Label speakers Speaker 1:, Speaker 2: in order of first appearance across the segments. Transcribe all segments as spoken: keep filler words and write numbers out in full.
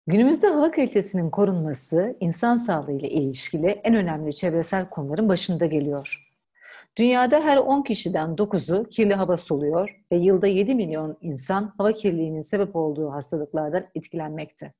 Speaker 1: Günümüzde hava kalitesinin korunması, insan sağlığı ile ilişkili en önemli çevresel konuların başında geliyor. Dünyada her on kişiden dokuzu kirli hava soluyor ve yılda yedi milyon insan hava kirliliğinin sebep olduğu hastalıklardan etkilenmekte.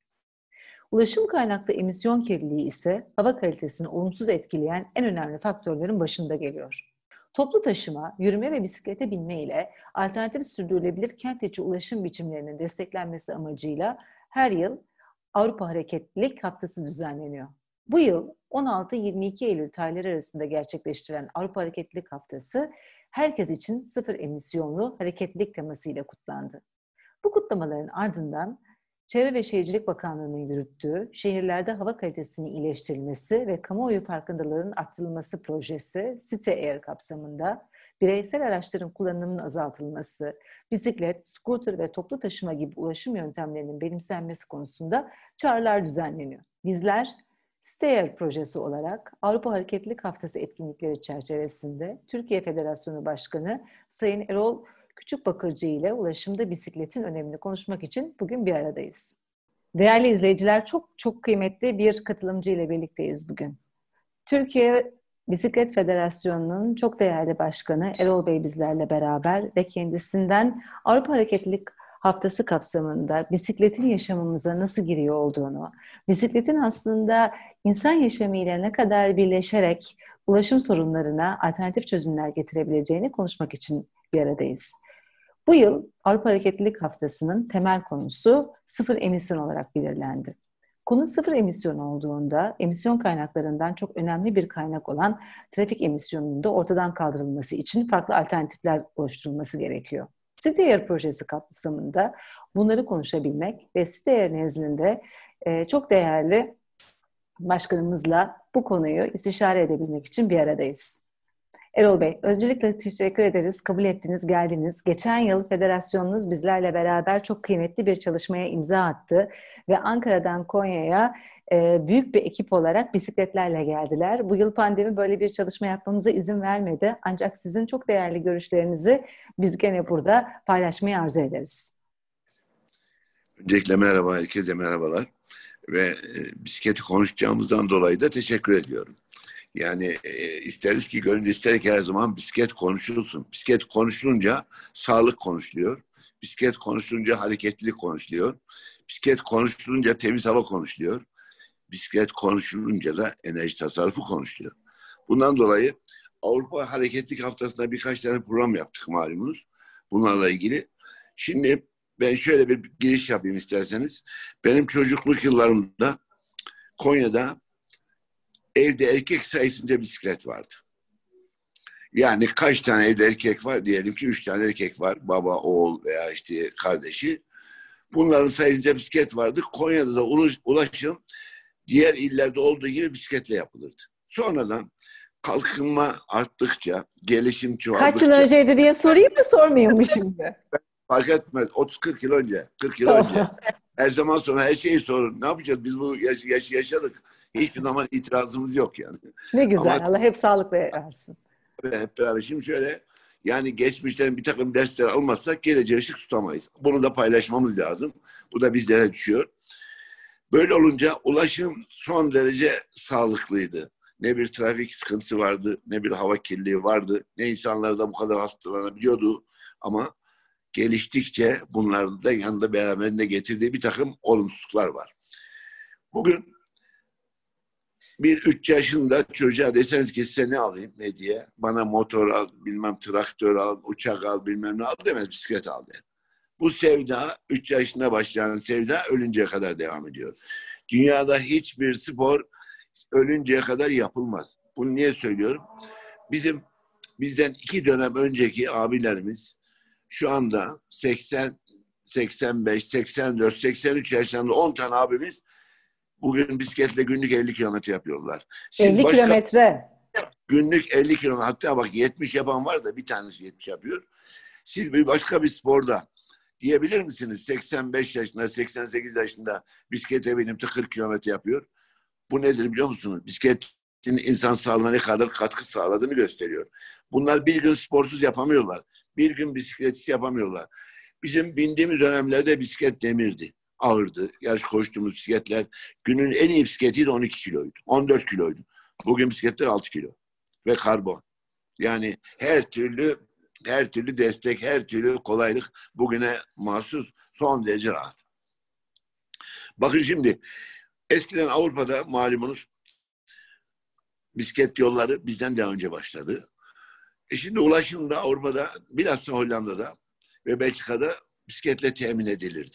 Speaker 1: Ulaşım kaynaklı emisyon kirliliği ise hava kalitesini olumsuz etkileyen en önemli faktörlerin başında geliyor. Toplu taşıma, yürüme ve bisiklete binme ile alternatif sürdürülebilir kent içi ulaşım biçimlerinin desteklenmesi amacıyla her yıl Avrupa Hareketlilik Haftası düzenleniyor. Bu yıl on altı yirmi iki Eylül tarihleri arasında gerçekleştirilen Avrupa Hareketlilik Haftası, herkes için sıfır emisyonlu hareketlilik temasıyla kutlandı. Bu kutlamaların ardından Çevre ve Şehircilik Bakanlığı'nın yürüttüğü şehirlerde hava kalitesinin iyileştirilmesi ve kamuoyu farkındalığının artırılması projesi City Air kapsamında bireysel araçların kullanımının azaltılması, bisiklet, scooter ve toplu taşıma gibi ulaşım yöntemlerinin benimsenmesi konusunda çağrılar düzenleniyor. Bizler City Air projesi olarak Avrupa Hareketlilik Haftası etkinlikleri çerçevesinde Türkiye Federasyonu Başkanı Sayın Erol Küçükbakırcı ile ulaşımda bisikletin önemini konuşmak için bugün bir aradayız. Değerli izleyiciler, çok çok kıymetli bir katılımcı ile birlikteyiz bugün. Türkiye Bisiklet Federasyonu'nun çok değerli başkanı Erol Bey bizlerle beraber ve kendisinden Avrupa Hareketlilik Haftası kapsamında bisikletin yaşamımıza nasıl giriyor olduğunu, bisikletin aslında insan yaşamıyla ne kadar birleşerek ulaşım sorunlarına alternatif çözümler getirebileceğini konuşmak için bir aradayız. Bu yıl Avrupa Hareketlilik Haftası'nın temel konusu sıfır emisyon olarak belirlendi. Konu sıfır emisyon olduğunda emisyon kaynaklarından çok önemli bir kaynak olan trafik emisyonunun da ortadan kaldırılması için farklı alternatifler oluşturulması gerekiyor. City Air projesi kapsamında bunları konuşabilmek ve City Air nezdinde e, çok değerli başkanımızla bu konuyu istişare edebilmek için bir aradayız. Erol Bey, öncelikle teşekkür ederiz. Kabul ettiniz, geldiniz. Geçen yıl federasyonunuz bizlerle beraber çok kıymetli bir çalışmaya imza attı ve Ankara'dan Konya'ya e, büyük bir ekip olarak bisikletlerle geldiler. Bu yıl pandemi böyle bir çalışma yapmamıza izin vermedi. Ancak sizin çok değerli görüşlerinizi biz gene burada paylaşmayı arzu ederiz.
Speaker 2: Öncelikle merhaba, herkese merhabalar ve e, bisikleti konuşacağımızdan dolayı da teşekkür ediyorum. Yani e, isteriz ki gönül ister ki her zaman bisiklet konuşulsun. Bisiklet konuşulunca sağlık konuşuluyor. Bisiklet konuşulunca hareketlilik konuşuluyor. Bisiklet konuşulunca temiz hava konuşuluyor. Bisiklet konuşulunca da enerji tasarrufu konuşuluyor. Bundan dolayı Avrupa Hareketlilik Haftası'nda birkaç tane program yaptık malumunuz. Bunlarla ilgili. Şimdi ben şöyle bir giriş yapayım isterseniz. Benim çocukluk yıllarımda Konya'da evde erkek sayısınca bisiklet vardı. Yani kaç tane evde erkek var? Diyelim ki üç tane erkek var. Baba, oğul veya işte kardeşi. Bunların sayısınca bisiklet vardı. Konya'da da ulaşım diğer illerde olduğu gibi bisikletle yapılırdı. Sonradan kalkınma arttıkça, gelişim çoğaldıkça...
Speaker 1: Kaç yıl önceydi diye sorayım mı, sormayayım mı şimdi?
Speaker 2: Fark etmez. otuz kırk yıl önce. kırk yıl önce. Her zaman sonra her şeyi sorun. Ne yapacağız? Biz bu yaş, yaş yaşadık. Hiçbir zaman itirazımız yok yani.
Speaker 1: Ne güzel.
Speaker 2: Ama,
Speaker 1: Allah hep sağlıkla versin.
Speaker 2: Hep beraber. Şimdi şöyle, yani geçmişten bir takım dersler almazsak geleceğe ışık tutamayız. Bunu da paylaşmamız lazım. Bu da bizlere düşüyor. Böyle olunca ulaşım son derece sağlıklıydı. Ne bir trafik sıkıntısı vardı, ne bir hava kirliliği vardı, ne insanlar da bu kadar hastalanabiliyordu. Ama geliştikçe bunların da yanında beraberinde getirdiği bir takım olumsuzluklar var. Bugün bir üç yaşında çocuğa deseniz ki size ne alayım, ne diye, bana motor al, bilmem traktör al, uçak al, bilmem ne al demez, bisiklet al der. Bu sevda, üç yaşında başlayan sevda ölünceye kadar devam ediyor. Dünyada hiçbir spor ölünceye kadar yapılmaz. Bunu niye söylüyorum? Bizim bizden iki dönem önceki abilerimiz şu anda seksen, seksen beş, seksen dört, seksen üç yaşlarında on tane abimiz bugün bisikletle günlük elli kilometre yapıyorlar.
Speaker 1: Siz elli başka, kilometre?
Speaker 2: Günlük elli kilometre, hatta bak yetmiş yapan var da bir tanesi yetmiş yapıyor. Siz bir başka bir sporda diyebilir misiniz? seksen beş yaşında, seksen sekiz yaşında bisiklete binip de kırk kilometre yapıyor. Bu nedir biliyor musunuz? Bisikletin insan sağlığına ne kadar katkı sağladığını gösteriyor. Bunlar bir gün sporsuz yapamıyorlar. Bir gün bisikletsiz yapamıyorlar. Bizim bindiğimiz dönemlerde bisiklet demirdi. ağırdı. Yarış koştuğumuz bisikletler günün en iyi bisikleti de on iki kiloydu. on dört kiloydu. Bugün bisikletler altı kilo. Ve karbon. Yani her türlü her türlü destek, her türlü kolaylık bugüne mahsus, son derece rahat. Bakın şimdi eskiden Avrupa'da malumunuz bisiklet yolları bizden daha önce başladı. E şimdi ulaşım da Avrupa'da, bilhassa Hollanda'da ve Belçika'da bisikletle temin edilirdi.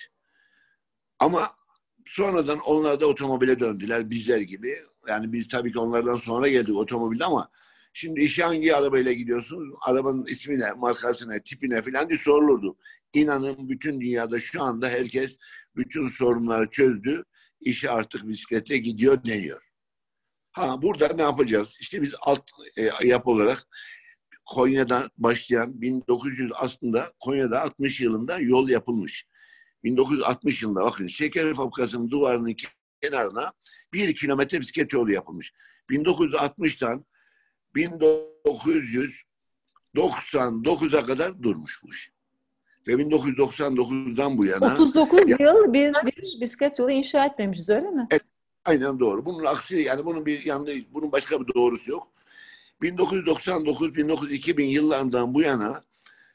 Speaker 2: Ama sonradan onlar da otomobile döndüler bizler gibi. Yani biz tabii ki onlardan sonra geldik otomobilde ama şimdi işe hangi arabayla gidiyorsunuz? Arabanın ismine, markasına, tipine falan diye sorulurdu. İnanın bütün dünyada şu anda herkes bütün sorunları çözdü. İşe artık bisikletle gidiyor deniyor. Ha burada ne yapacağız? İşte biz alt e, yapı olarak Konya'dan başlayan bin dokuz yüz aslında Konya'da altmış yılında yol yapılmış. bin dokuz yüz altmış yılında bakın şeker fabrikasının duvarının kenarına bir kilometre bisiklet yolu yapılmış. bin dokuz yüz altmıştan bin dokuz yüz doksan dokuza kadar durmuş bu iş. Ve bin dokuz yüz doksan dokuzdan bu yana
Speaker 1: otuz dokuz
Speaker 2: ya,
Speaker 1: yıl biz bir bisiklet yolu inşa etmemişiz, öyle mi?
Speaker 2: evet, aynen doğru. Bunun aksi yani bunun bir yanında bunun başka bir doğrusu yok. bin dokuz yüz doksan dokuz bin dokuz yüz iki bin yıllarından bu yana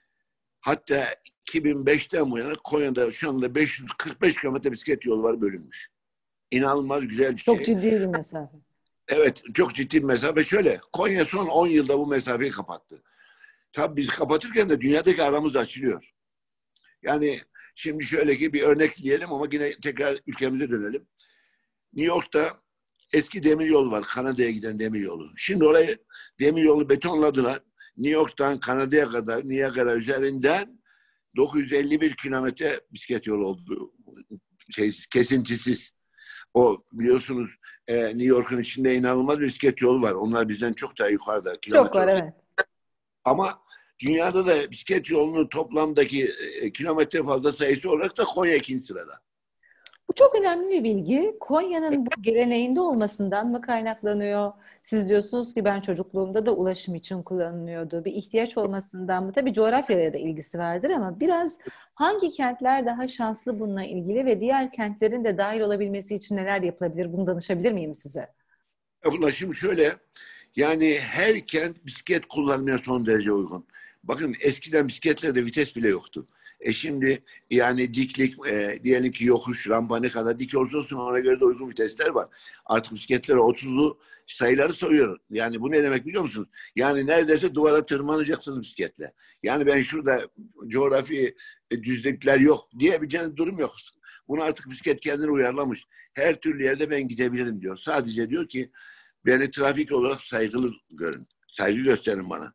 Speaker 2: hatta iki bin beşten bu yana Konya'da şu anda beş yüz kırk beş kilometre bisiklet yolu var bölünmüş. İnanılmaz güzel bir şey.
Speaker 1: Çok ciddi bir mesafe.
Speaker 2: Evet, çok ciddi bir mesafe. Şöyle, Konya son on yılda bu mesafeyi kapattı. Tabii biz kapatırken de dünyadaki aramız da açılıyor. Yani şimdi şöyle ki bir örnek diyelim ama yine tekrar ülkemize dönelim. New York'ta eski demiryolu var. Kanada'ya giden demiryolu. Şimdi orayı demiryolu betonladılar. New York'tan Kanada'ya kadar Niagara üzerinden dokuz yüz elli bir kilometre bisiklet yolu oldu. Şey, kesintisiz. O biliyorsunuz e, New York'un içinde inanılmaz bir bisiklet yolu var. Onlar bizden çok daha yukarıda.
Speaker 1: Çok var, evet.
Speaker 2: Ama dünyada da bisiklet yolunun toplamdaki e, kilometre fazla sayısı olarak da Konya ikinci sırada.
Speaker 1: Bu çok önemli bir bilgi. Konya'nın bu geleneğinde olmasından mı kaynaklanıyor? Siz diyorsunuz ki ben çocukluğumda da ulaşım için kullanılıyordu. Bir ihtiyaç olmasından mı? Tabii coğrafyaya da ilgisi vardır ama biraz hangi kentler daha şanslı bununla ilgili ve diğer kentlerin de dahil olabilmesi için neler yapılabilir? Bunu danışabilir miyim size?
Speaker 2: Ulaşım şöyle, yani her kent bisiklet kullanmaya son derece uygun. Bakın eskiden bisikletlerde vites bile yoktu. E şimdi yani diklik, e, diyelim ki yokuş, rampa ne kadar dik olursa olsun ona göre de uygun vitesler var. Artık bisikletlere otuzlu sayıları soruyor. Yani bu ne demek biliyor musunuz? Yani neredeyse duvara tırmanacaksınız bisikletle. Yani ben şurada coğrafi e, düzlükler yok diyebileceğiniz durum yok. Bunu artık bisiklet kendine uyarlamış. Her türlü yerde ben gidebilirim diyor. Sadece diyor ki beni trafik olarak saygılı görün. Saygı gösterin bana.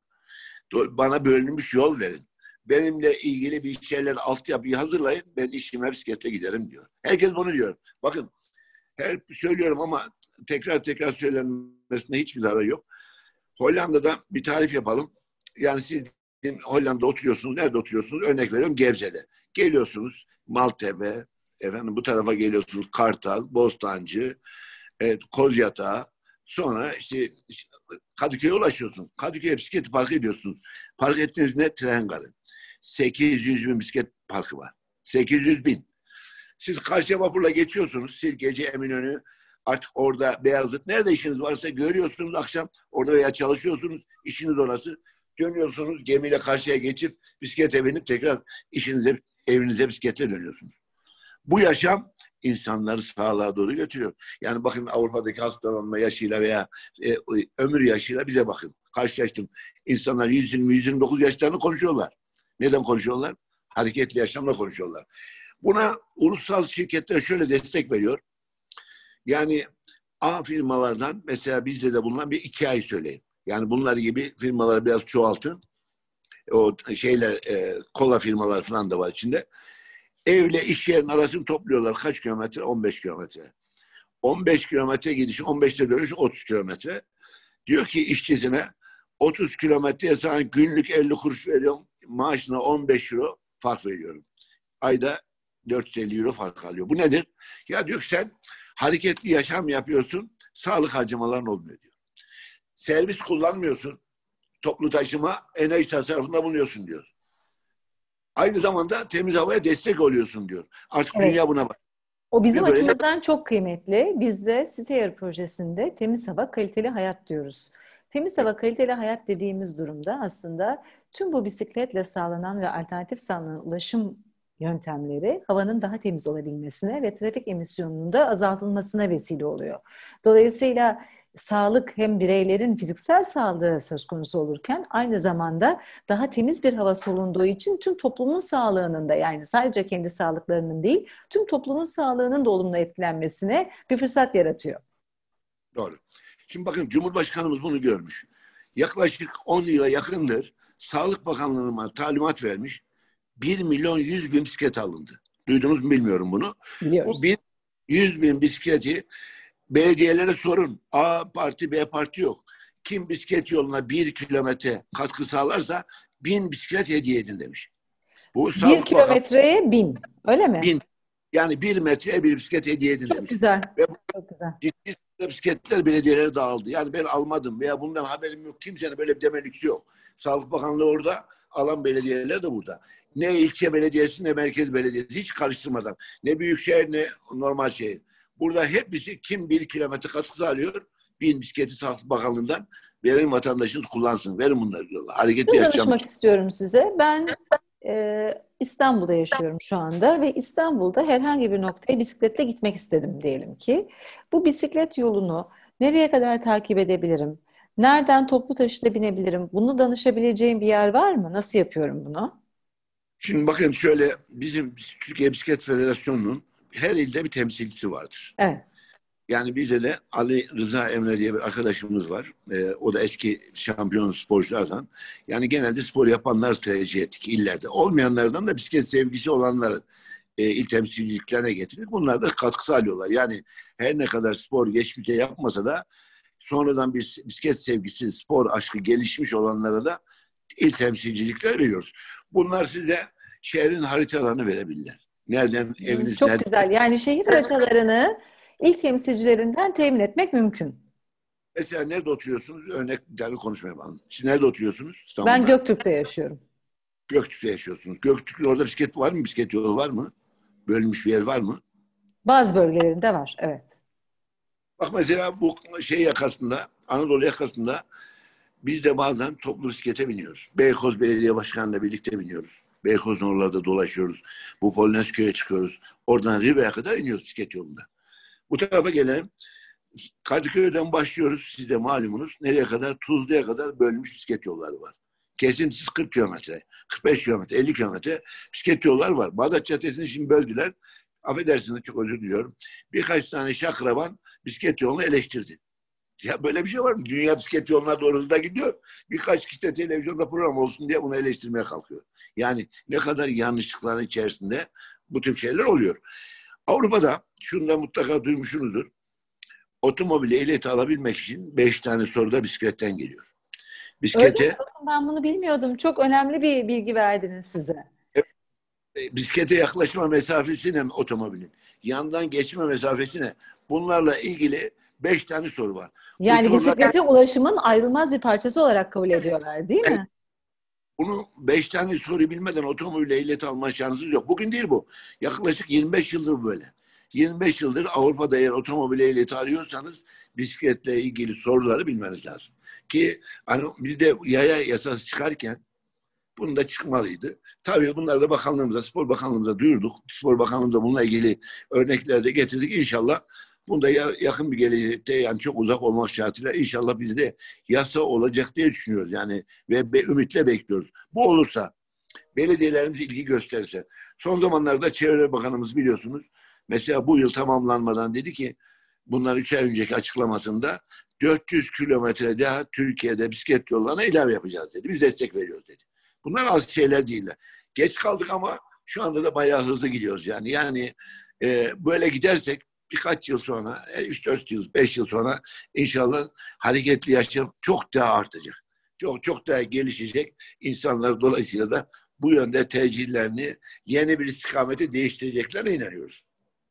Speaker 2: Bana bölünmüş yol verin. Benimle ilgili bir şeyler, altyapıyı hazırlayın. Ben işime bisikletle giderim diyor. Herkes bunu diyor. Bakın her söylüyorum ama tekrar tekrar söylenmesine hiçbir zararı yok. Hollanda'da bir tarif yapalım. Yani siz Hollanda'da oturuyorsunuz. Nerede oturuyorsunuz? Örnek veriyorum Gebze'de. Geliyorsunuz Maltepe, efendim bu tarafa geliyorsunuz Kartal, Bostancı, evet, Kozyatağı. Sonra işte Kadıköy'e ulaşıyorsunuz. Kadıköy'e bisikleti park ediyorsunuz. Park ettiğiniz ne? Tren garı. sekiz yüz bin bisiklet parkı var. sekiz yüz bin. Siz karşıya vapurla geçiyorsunuz. Sirkeci, Eminönü, artık orada Beyazıt. Nerede işiniz varsa görüyorsunuz akşam. Orada veya çalışıyorsunuz. İşiniz orası. Dönüyorsunuz gemiyle karşıya geçip bisiklete binip tekrar işinize, evinize bisikletle dönüyorsunuz. Bu yaşam insanları sağlığa doğru götürüyor. Yani bakın Avrupa'daki hastalanma yaşıyla veya e, ömür yaşıyla bize bakın. Karşılaştım. İnsanlar yüz yirmi yüz yirmi dokuz yaşlarını konuşuyorlar. Neden konuşuyorlar? Hareketli yaşamla konuşuyorlar. Buna ulusal şirketler şöyle destek veriyor. Yani A firmalardan mesela bizde de bulunan bir iki ay söyleyin. Yani bunlar gibi firmaları biraz çoğaltın. O şeyler, e, kola firmalar falan da var içinde. Evle iş yerinin arasını topluyorlar. Kaç kilometre? on beş kilometre. on beş kilometre gidiş, on beşte dönüş otuz kilometre. Diyor ki işçisine otuz kilometreye sana günlük elli kuruş veriyorum. Maaşına on beş euro fark veriyorum. Ayda dört yüz elli euro fark alıyor. Bu nedir? Ya diyor ki sen hareketli yaşam yapıyorsun, sağlık harcamaların olmuyor diyor. Servis kullanmıyorsun, toplu taşıma, enerji tasarrufunda bulunuyorsun diyor. Aynı zamanda temiz havaya destek oluyorsun diyor. Artık
Speaker 1: Evet.
Speaker 2: dünya buna bak.
Speaker 1: O bizim
Speaker 2: Ve böyle
Speaker 1: açımızdan çok kıymetli. Biz de Steyr projesinde temiz hava, kaliteli hayat diyoruz. Temiz hava, kaliteli hayat dediğimiz durumda aslında tüm bu bisikletle sağlanan ve alternatif sağlanan ulaşım yöntemleri havanın daha temiz olabilmesine ve trafik emisyonunun da azaltılmasına vesile oluyor. Dolayısıyla sağlık hem bireylerin fiziksel sağlığı söz konusu olurken aynı zamanda daha temiz bir hava solunduğu için tüm toplumun sağlığının da, yani sadece kendi sağlıklarının değil, tüm toplumun sağlığının da olumlu etkilenmesine bir fırsat yaratıyor.
Speaker 2: doğru. Şimdi bakın, Cumhurbaşkanımız bunu görmüş. Yaklaşık on yıla yakındır Sağlık Bakanlığı'na talimat vermiş. bir milyon yüz bin bisiklet alındı. Duydunuz mu bilmiyorum bunu. Bu
Speaker 1: Biliyoruz.
Speaker 2: bir yüz bin bisikleti belediyelere sorun. A parti, B parti yok. Kim bisiklet yoluna bir kilometre katkı sağlarsa bin bisiklet hediye edin demiş. Bu
Speaker 1: Bir
Speaker 2: Sağlık Bakanlığı
Speaker 1: kilometreye bin, öyle mi?
Speaker 2: bin, yani bir metreye bir bisiklet hediye edin
Speaker 1: Çok
Speaker 2: demiş.
Speaker 1: güzel,
Speaker 2: Ve bu
Speaker 1: çok güzel.
Speaker 2: ciddi sayıda bisikletler belediyelere dağıldı. Yani ben almadım veya bundan haberim yok. Kimsenin böyle bir deme lüksü yok. Sağlık Bakanlığı orada, alan belediyeler de burada. Ne ilçe belediyesi ne merkez belediyesi, hiç karıştırmadan. Ne büyükşehir ne normal şehir. Burada hepsi kim bir kilometre katkı sağlıyor, bin bisikleti Sağlık Bakanlığı'ndan verin, vatandaşınız kullansın. Verin bunları diyorlar. Hareketli
Speaker 1: Şunu
Speaker 2: yaşam.
Speaker 1: danışmak istiyorum size. Ben e, İstanbul'da yaşıyorum şu anda ve İstanbul'da herhangi bir noktaya bisikletle gitmek istedim diyelim ki. Bu bisiklet yolunu nereye kadar takip edebilirim? Nereden toplu taşıta binebilirim? Bunu danışabileceğim bir yer var mı? Nasıl yapıyorum bunu?
Speaker 2: Şimdi bakın şöyle, bizim Türkiye Bisiklet Federasyonu'nun her ilde bir temsilcisi vardır.
Speaker 1: Evet.
Speaker 2: Yani bize de Ali Rıza Emre diye bir arkadaşımız var. Ee, o da eski şampiyon sporculardan. Yani genelde spor yapanlar tercih ettik illerde. Olmayanlardan da bisiklet sevgisi olanları e, il temsilciliklerine getirdik. Bunlar da katkı sağlıyorlar. Yani her ne kadar spor geçmişte yapmasa da sonradan bir bisiklet sevgisi, spor aşkı gelişmiş olanlara da il temsilcilikler veriyoruz. Bunlar size şehrin haritalarını verebilirler. Nereden
Speaker 1: Hmm,
Speaker 2: eviniz
Speaker 1: çok
Speaker 2: nerede?
Speaker 1: güzel. Yani şehir haritalarını il temsilcilerinden temin etmek mümkün.
Speaker 2: Mesela nerede oturuyorsunuz? Örnek bir tane konuşma yapalım. Siz nerede oturuyorsunuz?
Speaker 1: Ben
Speaker 2: İstanbul'da.
Speaker 1: Göktürk'te yaşıyorum.
Speaker 2: Göktürk'te yaşıyorsunuz. Göktürk'te orada bisiklet var mı? Bisiklet yolu var mı? Bölünmüş bir yer var mı?
Speaker 1: Bazı bölgelerinde var, evet.
Speaker 2: Bak mesela bu şey yakasında, Anadolu yakasında biz de bazen toplu bisiklete biniyoruz. Beykoz Belediye Başkanı'yla birlikte biniyoruz. Beykoz'un oralarda dolaşıyoruz. Bu Polonezköy'e çıkıyoruz. Oradan Riva'ya kadar iniyoruz bisiklet yolunda. Bu tarafa gelelim. Kadıköy'den başlıyoruz. Siz de malumunuz. Nereye kadar? Tuzlu'ya kadar bölünmüş bisiklet yolları var. Kesintisiz kırk kilometre, kırk beş kilometre, elli kilometre bisiklet yolları var. Bağdat Caddesi'ni şimdi böldüler. Affedersiniz, çok özür diliyorum. Birkaç tane şakraban bisiklet yolunu eleştirdi. Ya böyle bir şey var mı? Dünya bisiklet yoluna doğru hızla gidiyor. Birkaç kişi televizyonda program olsun diye bunu eleştirmeye kalkıyor. Yani ne kadar yanlışlıkların içerisinde bu tür şeyler oluyor. Avrupa'da şunu da mutlaka duymuşsunuzdur. Otomobili ehliyeti alabilmek için beş tane soruda bisikletten geliyor.
Speaker 1: Öyle mi?
Speaker 2: Bisiklete,
Speaker 1: Bakın, ben bunu bilmiyordum. Çok önemli bir bilgi verdiniz size.
Speaker 2: e, bisiklete yaklaşma mesafesi ne otomobilin? Yandan geçme mesafesi ne? Bunlarla ilgili beş tane soru var. Bu
Speaker 1: Yani
Speaker 2: sorular,
Speaker 1: bisiklete ulaşımın ayrılmaz bir parçası olarak kabul ediyorlar, değil mi?
Speaker 2: bunu beş tane soruyu bilmeden otomobil ehliyeti alma şansınız yok. Bugün değil bu. Yaklaşık yirmi beş yıldır böyle. yirmi beş yıldır Avrupa'da eğer otomobil ehliyeti arıyorsanız bisikletle ilgili soruları bilmeniz lazım. Ki hani bizde yaya yasası çıkarken bunun da çıkmalıydı. Tabii bunları da bakanlığımıza, spor bakanlığımıza duyurduk. Spor bakanlığımıza bununla ilgili örnekler de getirdik. İnşallah bunda yakın bir gelecekte, yani çok uzak olmak şartıyla inşallah bizde yasa olacak diye düşünüyoruz. Yani ve be, ümitle bekliyoruz. Bu olursa, belediyelerimiz ilgi gösterirse. Son zamanlarda Çevre Bakanımız biliyorsunuz, mesela bu yıl tamamlanmadan dedi ki, bundan üç ay önceki açıklamasında dört yüz kilometre daha Türkiye'de bisiklet yollarına ilave yapacağız dedi. Biz destek veriyoruz dedi. Bunlar az şeyler değiller. Geç kaldık ama şu anda da bayağı hızlı gidiyoruz yani. Yani e, böyle gidersek birkaç yıl sonra, üç dört yıl, beş yıl sonra inşallah hareketli yaşam çok daha artacak. Çok çok daha gelişecek. İnsanlar dolayısıyla da bu yönde tercihlerini yeni bir istikamete değiştireceklerine inanıyoruz.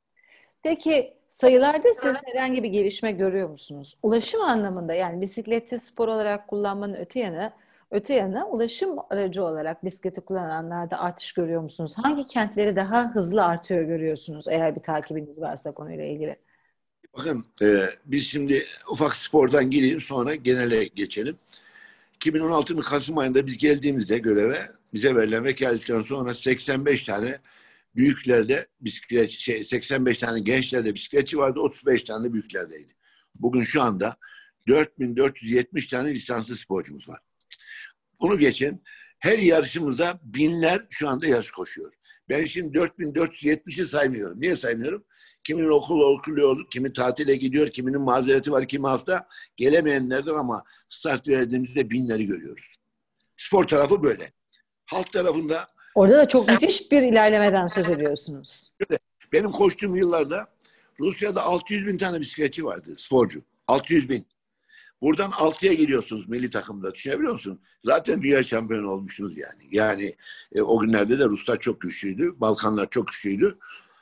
Speaker 1: Peki sayılarda siz herhangi bir gelişme görüyor musunuz? Ulaşım anlamında, yani bisikleti spor olarak kullanmanın öte yanı Öte yana ulaşım aracı olarak bisikleti kullananlarda artış görüyor musunuz? Hangi kentleri daha hızlı artıyor görüyorsunuz eğer bir takibiniz varsa konuyla ilgili?
Speaker 2: Bakın e, biz şimdi ufak spordan gireyim sonra genele geçelim. iki bin on altının Kasım ayında biz geldiğimizde göreve bize verilen vekaletten sonra seksen beş tane büyüklerde bisiklet şey seksen beş tane gençlerde bisikletçi vardı, otuz beş tane de büyüklerdeydi. Bugün şu anda dört bin dört yüz yetmiş tane lisanslı sporcumuz var. Bunu geçin her yarışımıza binler şu anda yarış koşuyor. Ben şimdi dört bin dört yüz yetmişi saymıyorum. Niye saymıyorum? Kiminin okul okuluyor, kimi tatile gidiyor, kiminin mazereti var, kimi hasta. Gelemeyenlerden ama start verdiğimizde binleri görüyoruz. Spor tarafı böyle. Halk tarafında
Speaker 1: Orada da çok müthiş bir ilerlemeden söz ediyorsunuz.
Speaker 2: benim koştuğum yıllarda Rusya'da altı yüz bin tane bisikletçi vardı, sporcu. altı yüz bin. Buradan altıya geliyorsunuz milli takımda. Düşünebiliyor musun? Zaten dünya şampiyonu olmuşsunuz yani. Yani e, o günlerde de Ruslar çok güçlüydü. Balkanlar çok güçlüydü.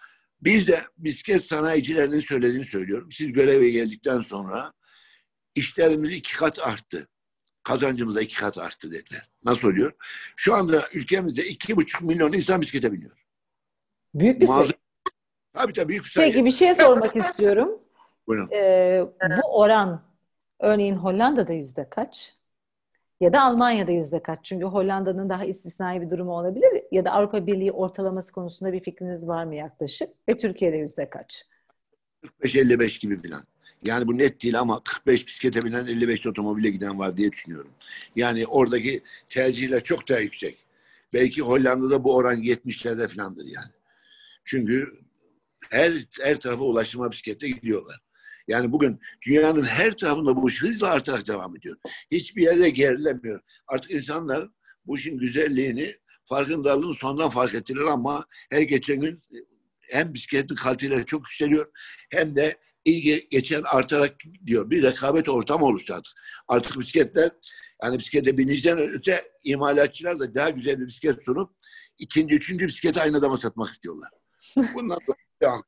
Speaker 2: Biz de bisiklet sanayicilerinin söylediğini söylüyorum. Siz göreve geldikten sonra işlerimiz iki kat arttı. Kazancımız da iki kat arttı dediler. Nasıl oluyor? Şu anda ülkemizde iki buçuk milyon insan bisiklete biniyor.
Speaker 1: Büyük bir sayı.
Speaker 2: Mağaza... Tabii tabii büyük bir sayı.
Speaker 1: Peki bir şey sormak istiyorum.
Speaker 2: Buyurun.
Speaker 1: Ee, bu oran örneğin Hollanda'da yüzde kaç? Ya da Almanya'da yüzde kaç? Çünkü Hollanda'nın daha istisnai bir durumu olabilir. Ya da Avrupa Birliği ortalaması konusunda bir fikriniz var mı yaklaşık? Ve Türkiye'de yüzde kaç?
Speaker 2: kırk beş elli beş gibi filan. Yani bu net değil ama kırk beş bisiklete binen elli beş otomobile giden var diye düşünüyorum. Yani oradaki tercihler çok daha yüksek. Belki Hollanda'da bu oran yetmişlerde filandır yani. Çünkü her her tarafa ulaştırma bisikletle gidiyorlar. Yani bugün dünyanın her tarafında bu iş hızla artarak devam ediyor. Hiçbir yerde gerilemiyor. Artık insanlar bu işin güzelliğini, farkındalığını sondan fark ettiler ama her geçen gün hem bisikletin kaliteleri çok yükseliyor hem de ilgi geçen artarak gidiyor. Bir rekabet ortamı oluştu artık. Artık bisikletler yani bisiklete biniciden öte imalatçılar da daha güzel bir bisiklet sunup ikinci, üçüncü bisikleti aynı adama satmak istiyorlar. Bundan sonra devam.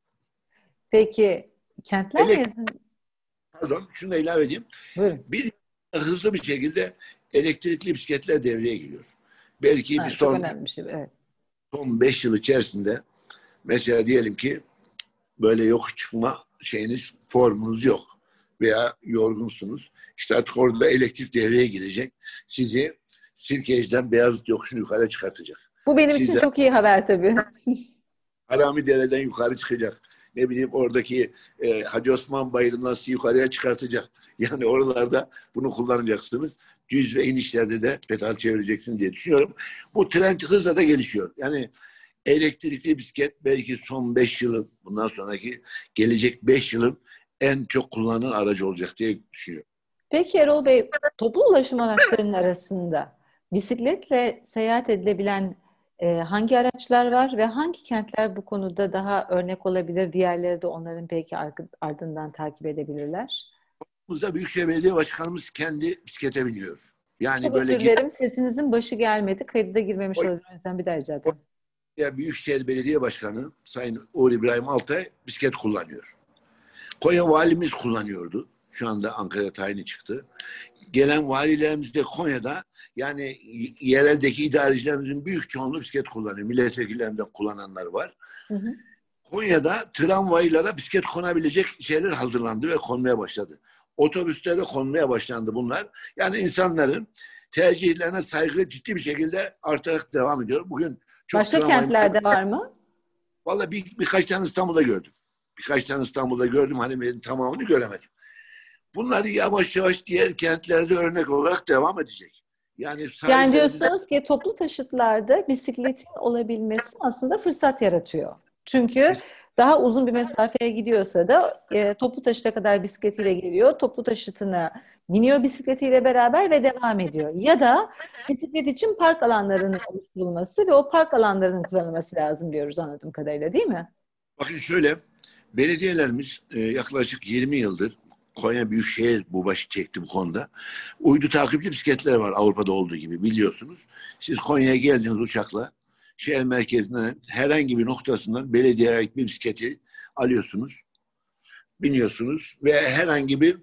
Speaker 1: Peki kentler
Speaker 2: Elek-
Speaker 1: nezdinde...
Speaker 2: Pardon, şunu da ilave edeyim.
Speaker 1: Buyurun.
Speaker 2: Bir hızlı bir şekilde elektrikli bisikletler devreye giriyor. Belki
Speaker 1: Ha,
Speaker 2: bir
Speaker 1: çok
Speaker 2: son
Speaker 1: önemli bir şey. Evet.
Speaker 2: son beş yıl içerisinde mesela diyelim ki böyle yokuş çıkma şeyiniz, formunuz yok veya yorgunsunuz. İşte artık orada elektrik devreye girecek. Sizi Sirkeci'den Beyazıt yokuşunu yukarı çıkartacak.
Speaker 1: Bu benim için
Speaker 2: Sizden
Speaker 1: çok iyi haber tabii.
Speaker 2: Haramidere'den yukarı çıkacak. Ne bileyim oradaki e, Hacı Osman Bayırı'ndan sizi yukarıya çıkartacak. Yani oralarda bunu kullanacaksınız. Düz ve inişlerde de pedal çevireceksiniz diye düşünüyorum. Bu trend hızla da gelişiyor. Yani elektrikli bisiklet belki son beş yılın, bundan sonraki gelecek beş yılın en çok kullanılan aracı olacak diye düşünüyorum.
Speaker 1: Peki Erol Bey, toplu ulaşım araçlarının arasında bisikletle seyahat edilebilen e, hangi araçlar var ve hangi kentler bu konuda daha örnek olabilir? Diğerleri de onların belki ar- ardından takip edebilirler.
Speaker 2: Burada Büyükşehir Belediye Başkanımız kendi bisiklete biniyor. Yani
Speaker 1: Çok
Speaker 2: böyle
Speaker 1: özür dilerim, sesinizin başı gelmedi. Kayıda girmemiş
Speaker 2: Oy.
Speaker 1: olabilir. O yüzden bir daha rica ederim.
Speaker 2: Ya Büyükşehir Belediye Başkanı Sayın Uğur İbrahim Altay bisiklet kullanıyor. Konya valimiz kullanıyordu. Şu anda Ankara'da tayini çıktı. Gelen valilerimiz de Konya'da yani yereldeki idarecilerimizin büyük çoğunluğu bisiklet kullanıyor. Milletvekillerinden kullananlar var.
Speaker 1: Hı hı.
Speaker 2: Konya'da tramvaylara bisiklet konabilecek şeyler hazırlandı ve konmaya başladı. Otobüslere konmaya başlandı bunlar. Yani insanların tercihlerine saygı ciddi bir şekilde artarak devam ediyor. Bugün çok
Speaker 1: Başka
Speaker 2: tramvay...
Speaker 1: kentlerde var mı?
Speaker 2: Vallahi bir, birkaç tane İstanbul'da gördüm. Birkaç tane İstanbul'da gördüm. Hani ben tamamını göremedim. Bunlar yavaş yavaş diğer kentlerde örnek olarak devam edecek. Yani
Speaker 1: Yani
Speaker 2: sahillerimize
Speaker 1: diyorsunuz ki toplu taşıtlarda bisikletin olabilmesi aslında fırsat yaratıyor. Çünkü daha uzun bir mesafeye gidiyorsa da e, toplu taşıta kadar bisikletiyle geliyor. Toplu taşıtına biniyor bisikletiyle beraber ve devam ediyor. Ya da bisiklet için park alanlarının oluşturulması ve o park alanlarının kullanılması lazım diyoruz anladığım kadarıyla, değil mi?
Speaker 2: bakın şöyle belediyelerimiz e, yaklaşık yirmi yıldır Konya Büyükşehir bu başı çekti bu konuda. Uydu takipli bisikletler var Avrupa'da olduğu gibi biliyorsunuz. Siz Konya'ya geldiğiniz uçakla şehir merkezinden herhangi bir noktasından belediyeye ait bir bisikleti alıyorsunuz, biniyorsunuz ve herhangi bir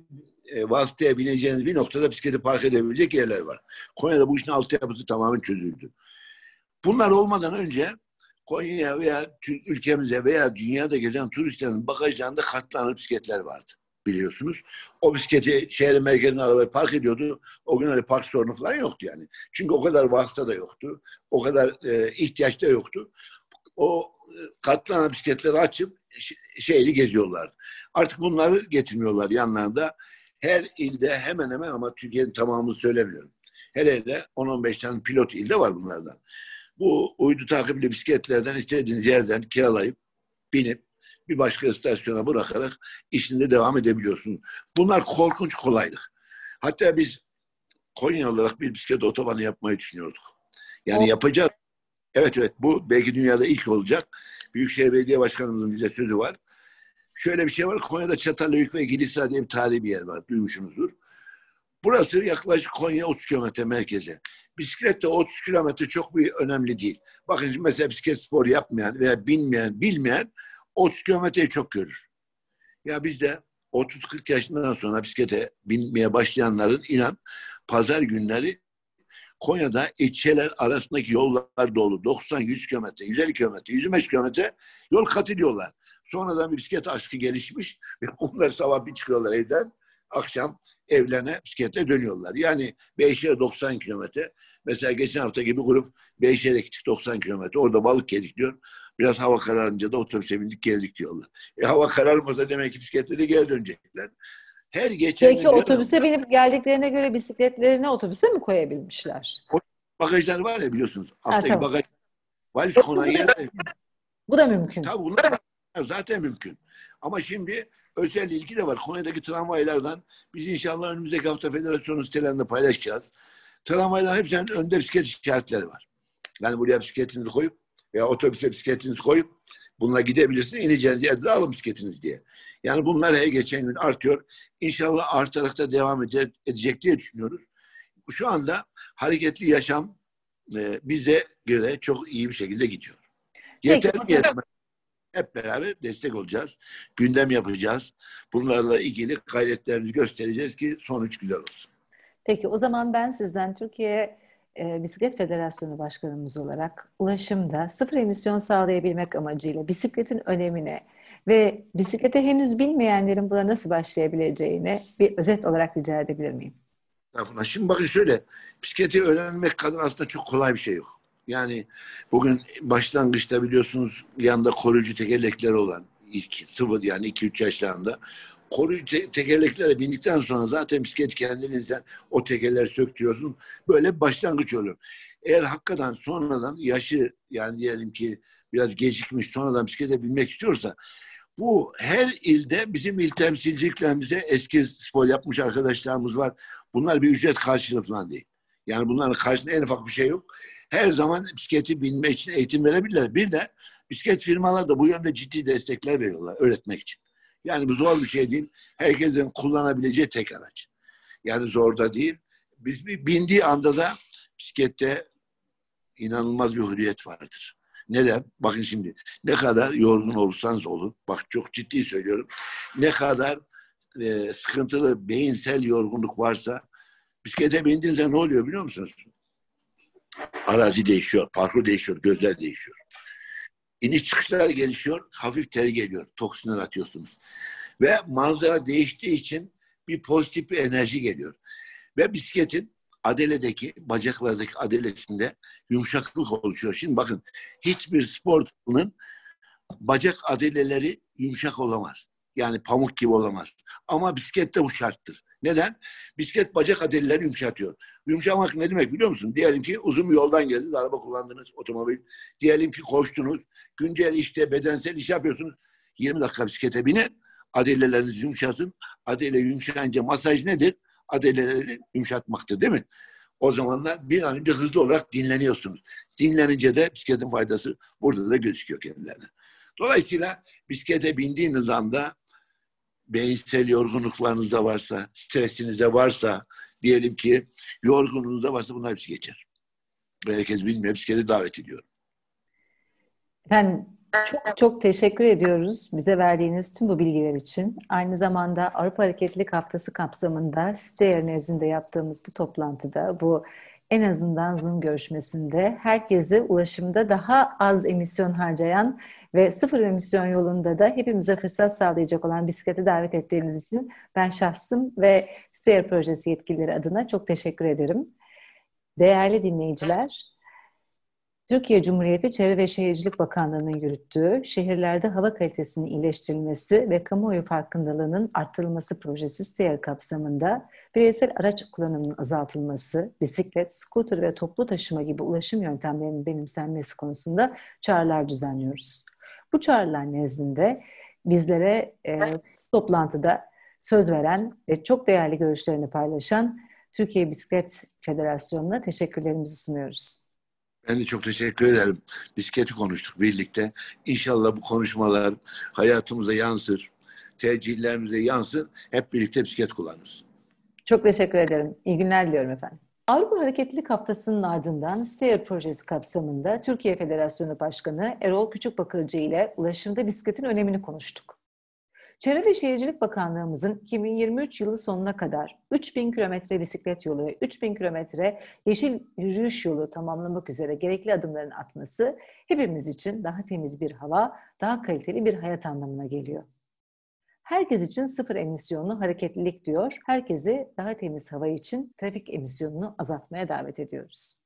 Speaker 2: e, vasıtaya bineceğiniz bir noktada bisikleti park edebilecek yerler var. Konya'da bu işin altyapısı tamamen çözüldü. Bunlar olmadan önce Konya'ya veya ülkemize veya dünyada gezen turistlerin bagajlarında katlanır bisikletler vardı, biliyorsunuz. O bisikleti şehrin merkezine arabayı park ediyordu. O gün öyle park sorunu falan yoktu yani. Çünkü o kadar vasıta da yoktu. O kadar e, ihtiyaç da yoktu. O e, katlanan bisikletleri açıp şehri geziyorlardı. Artık bunları getirmiyorlar yanlarında. Her ilde hemen hemen, ama Türkiye'nin tamamını söylemiyorum, hele hele on on beş tane pilot ilde var bunlardan. Bu uydu takipli bisikletlerden istediğiniz yerden kiralayıp, binip bir başka istasyona bırakarak işinde devam edebiliyorsunuz. Bunlar korkunç kolaylık. Hatta biz Konya olarak bir bisiklet otobanı yapmayı düşünüyorduk. Yani yapacağız. Evet evet, bu belki dünyada ilk olacak. Büyükşehir Belediye Başkanımızın bize sözü var. Şöyle bir şey var. Konya'da Çatalhöyük ve Gilisra diye bir tarihi bir yer var. Duymuşsunuzdur. Burası yaklaşık Konya otuz kilometre merkeze. Bisikletle otuz kilometre çok bir önemli değil. Bakın şimdi mesela bisiklet sporu yapmayan veya binmeyen, bilmeyen otuz kilometreyi çok görür. Ya biz de otuz kırk yaşından sonra bisiklete binmeye başlayanların, inan, pazar günleri Konya'da ilçeler arasındaki yollar dolu. doksan yüz kilometre, yüz elli kilometre, yüz beş kilometre yol kat ediyorlar. Sonradan bir bisiklet aşkı gelişmiş ve onlar sabah bir çıkıyorlar evden, akşam evlerine bisikletle dönüyorlar. Yani Beyşehir doksan kilometre. Mesela geçen hafta gibi grup Beyşehir'e gittik doksan kilometre. Orada balık yedik diyor. Biraz hava kararınca da otobüse bindik geldik diyorlar. E, hava kararmasa demek ki bisikletle de geri dönecekler. Her geçen
Speaker 1: Peki
Speaker 2: gün
Speaker 1: otobüse binip geldiklerine göre bisikletlerini otobüse mi koyabilmişler?
Speaker 2: bagajlar var ya, biliyorsunuz.
Speaker 1: Ha,
Speaker 2: Alttaki
Speaker 1: tamam.
Speaker 2: bagaj, valiz
Speaker 1: Bu
Speaker 2: konan
Speaker 1: da,
Speaker 2: yerler.
Speaker 1: bu da mümkün.
Speaker 2: Tabii bunlar zaten mümkün. Ama şimdi özel ilgi de var. Konya'daki tramvaylardan biz inşallah önümüzdeki hafta federasyonun sitelerinde paylaşacağız. Tramvayların hepsinin önde bisiklet işaretleri var. Yani buraya bisikletinizi koyup veya otobüse bisikletinizi koyup bununla gidebilirsiniz. İneceğiniz yerde de alın bisikletiniz diye. Yani bunlar her geçen gün artıyor. İnşallah artarak da devam edecek diye düşünüyoruz. Şu anda hareketli yaşam e, bize göre çok iyi bir şekilde gidiyor.
Speaker 1: Peki
Speaker 2: Yeter
Speaker 1: o
Speaker 2: mi?
Speaker 1: zaman,
Speaker 2: Hep beraber destek olacağız. Gündem yapacağız. Bunlarla ilgili gayretlerimizi göstereceğiz ki sonuç güzel olsun.
Speaker 1: peki o zaman ben sizden Türkiye e, Bisiklet Federasyonu Başkanımız olarak ulaşımda sıfır emisyon sağlayabilmek amacıyla bisikletin önemine ve bisiklete henüz bilmeyenlerin buna nasıl başlayabileceğini bir özet olarak rica edebilir miyim?
Speaker 2: Şimdi bakın şöyle, bisikleti öğrenmek kadar aslında çok kolay bir şey yok. Yani bugün başlangıçta biliyorsunuz yanında koruyucu tekerlekleri olan ilk sıfır, yani iki üç yaşlarında koruyucu te- tekerleklere bindikten sonra zaten bisiklet kendinizden o tekerleri söktürüyorsun. Böyle bir başlangıç oluyor. Eğer hakikaten sonradan yaşı, yani diyelim ki biraz gecikmiş, sonradan bisiklete binmek istiyorsa, bu her ilde bizim il temsilciliklerimize eski spor yapmış arkadaşlarımız var. Bunlar bir ücret karşılığı falan değil. Yani bunların karşılığında en ufak bir şey yok. Her zaman bisikleti binme için eğitim verebilirler. Bir de bisiklet firmaları da bu yönde ciddi destekler veriyorlar öğretmek için. Yani bu zor bir şey değil. Herkesin kullanabileceği tek araç. Yani zor da değil. Biz bir bindiği anda da bisiklette inanılmaz bir hürriyet vardır. Neden? Bakın şimdi, ne kadar yorgun olursanız olun, bak çok ciddi söylüyorum, ne kadar e, sıkıntılı beyinsel yorgunluk varsa bisiklete bindiğinizde ne oluyor biliyor musunuz? Arazi değişiyor, parkur değişiyor, gözler değişiyor. İniş çıkışlar gelişiyor, hafif ter geliyor, toksinler atıyorsunuz. Ve manzara değiştiği için bir pozitif bir enerji geliyor. Ve bisikletin adeledeki, bacaklardaki adelesinde yumuşaklık oluşuyor. Şimdi bakın, hiçbir spor dalının bacak adeleleri yumuşak olamaz. Yani pamuk gibi olamaz. Ama bisiklette bu şarttır. Neden? Bisiklet bacak adeleleri yumuşatıyor. Yumuşamak ne demek biliyor musun? Diyelim ki uzun bir yoldan geldiniz, araba kullandınız, otomobil. Diyelim ki koştunuz, güncel işte bedensel iş yapıyorsunuz. yirmi dakika bisiklete binin, adeleleriniz yumuşasın. Adele yumuşayınca masaj nedir? Adeleleri yumuşatmaktır, değil mi? O zamanlar bir an önce hızlı olarak dinleniyorsunuz. Dinlenince de bisikletin faydası burada da gözüküyor kendilerine. Dolayısıyla bisiklete bindiğiniz anda beyinsel yorgunluklarınız da varsa, stresiniz de varsa, diyelim ki yorgunluğunuz da varsa, bunlar hepsi geçer. Ve herkes bilmiyor, bisiklete davet ediyorum.
Speaker 1: Ben Çok çok teşekkür ediyoruz bize verdiğiniz tüm bu bilgiler için. Aynı zamanda Avrupa Hareketlilik Haftası kapsamında STEAR nezdinde yaptığımız bu toplantıda, bu en azından Zoom görüşmesinde herkesi ulaşımda daha az emisyon harcayan ve sıfır emisyon yolunda da hepimize fırsat sağlayacak olan bisiklete davet ettiğiniz için ben şahsım ve STEAR projesi yetkilileri adına çok teşekkür ederim. Değerli dinleyiciler, Türkiye Cumhuriyeti Çevre ve Şehircilik Bakanlığı'nın yürüttüğü şehirlerde hava kalitesinin iyileştirilmesi ve kamuoyu farkındalığının artırılması projesi STEAR kapsamında bireysel araç kullanımının azaltılması, bisiklet, scooter ve toplu taşıma gibi ulaşım yöntemlerinin benimsenmesi konusunda çağrılar düzenliyoruz. Bu çağrılar nezdinde bizlere e, toplantıda söz veren ve çok değerli görüşlerini paylaşan Türkiye Bisiklet Federasyonu'na teşekkürlerimizi sunuyoruz.
Speaker 2: Ben de çok teşekkür ederim. Bisikleti konuştuk birlikte. İnşallah bu konuşmalar hayatımıza yansır, tercihlerimize yansır. Hep birlikte bisiklet kullanırız.
Speaker 1: Çok teşekkür ederim. İyi günler diliyorum efendim. Avrupa Hareketlilik Haftası'nın ardından STEAR projesi kapsamında Türkiye Federasyonu Başkanı Erol Küçükbakırcı ile ulaşımda bisikletin önemini konuştuk. Çevre ve Şehircilik Bakanlığımızın iki bin yirmi üç yılı sonuna kadar üç bin kilometre bisiklet yolu ve üç bin kilometre yeşil yürüyüş yolu tamamlamak üzere gerekli adımların atması hepimiz için daha temiz bir hava, daha kaliteli bir hayat anlamına geliyor. Herkes için sıfır emisyonlu hareketlilik diyor, herkesi daha temiz hava için trafik emisyonunu azaltmaya davet ediyoruz.